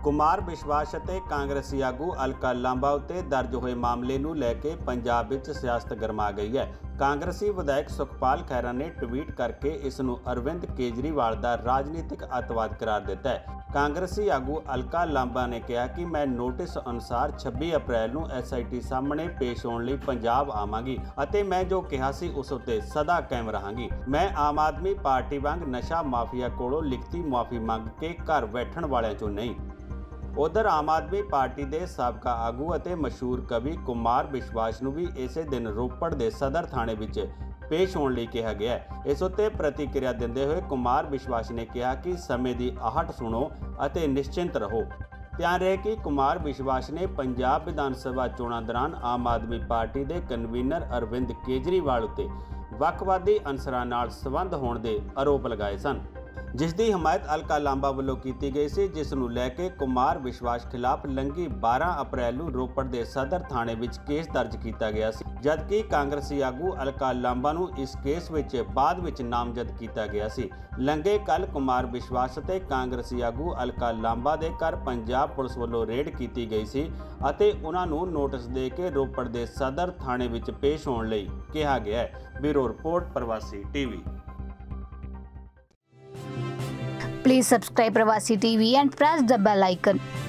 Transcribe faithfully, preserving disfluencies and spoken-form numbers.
कुमार विश्वास ਅਤੇ ਕਾਂਗਰਸੀ ਆਗੂ ਅਲਕਾ ਲਾਂਬਾ ਉੱਤੇ ਦਰਜ ਹੋਏ ਮਾਮਲੇ ਨੂੰ ਲੈ ਕੇ ਪੰਜਾਬ ਵਿੱਚ ਸਿਆਸਤ ਗਰਮਾ ਗਈ ਹੈ। ਕਾਂਗਰਸੀ ਵਿਧਾਇਕ ਸੁਖਪਾਲ ਖਹਿਰਾ ਨੇ ਟਵੀਟ ਕਰਕੇ ਇਸ ਨੂੰ ਅਰਵਿੰਦ ਕੇਜਰੀਵਾਲ ਦਾ ਰਾਜਨੀਤਿਕ ਅੱਤਵਾਦ करार ਦਿੱਤਾ ਹੈ। ਕਾਂਗਰਸੀ ਆਗੂ ਅਲਕਾ ਲਾਂਬਾ ਨੇ ਕਿਹਾ ਕਿ ਮੈਂ ਨੋਟਿਸ ਅਨੁਸਾਰ ਛੱਬੀ ਅਪ੍ਰੈਲ ਨੂੰ ਐਸ ਆਈ ਟੀ ਸਾਹਮਣੇ ਪੇਸ਼ ਹੋਣ ਲਈ ਪੰਜਾਬ ਆਵਾਂਗੀ ਅਤੇ ਮੈਂ ਜੋ ਕਿਹਾ ਸੀ ਉਸ ਉੱਤੇ ਸਦਾ ਕਾਇਮ ਰਹਾਂਗੀ। ਮੈਂ ਆਮ ਆਦਮੀ ਪਾਰਟੀ ਵਾਂਗ ਨਸ਼ਾ ਮਾਫੀਆ ਕੋਲੋਂ ਲਿਖਤੀ ਮੁਆਫੀ ਮੰਗ ਕੇ ਘਰ ਬੈਠਣ ਵਾਲਿਆਂ ਚੋਂ ਨਹੀਂ। उधर आम आदमी पार्टी के साबका आगू और मशहूर कवि कुमार विश्वास नूं भी इसे दिन रोपड़ के सदर थाने विच पेश होने लई कहा गया है। इस उत्ते प्रतिक्रिया देंदे हुए कुमार विश्वास ने कहा कि समय की आहट सुनो और निश्चिंत रहो। ध्यान रहे कि कुमार विश्वास ने पंजाब विधान सभा चोणां दौरान आम आदमी पार्टी के कन्वीनर अरविंद केजरीवाल उत्ते वक्खवादी अंसरां नाल संबंध होने के आरोप लगाए सन, जिस की हमायत अलका लांबा वालों की गई सी, जिस नूं लैके कुमार विश्वास खिलाफ लंघी बारह अप्रैल नूं रोपड़ के सदर थाने विच केस दर्ज किया गया सी, जबकि कांग्रेसी आगू अलका लांबा नूं इस केस विच बाद विच नामजद किया गया सी। लंघे कल कुमार विश्वास ते कांग्रेसी आगू अलका लांबा दे घर पंजाब पुलिस वालों रेड की गई सी अते उन्हां नूं नोटिस दे के रोपड़ के सदर थाने विच पेश होने लई कहा गया है। Bureau report Pravasi TV. Please subscribe Pravasi T V and press the bell icon.